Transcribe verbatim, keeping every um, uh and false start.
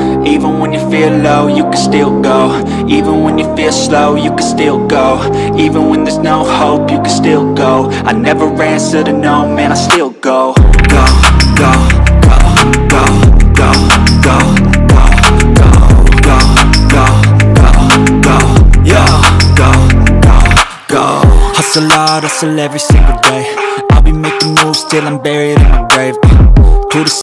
Even when you feel low, you can still go. Even when you feel slow, you can still go. Even when there's no hope, you can still go. I never answer to no, man, I still go. Go, go, go, go, go, go, go, go, go, go, go, go, yo, go, go, go. Hustle hard, hustle every single day. I'll be making moves till I'm buried in my grave. To the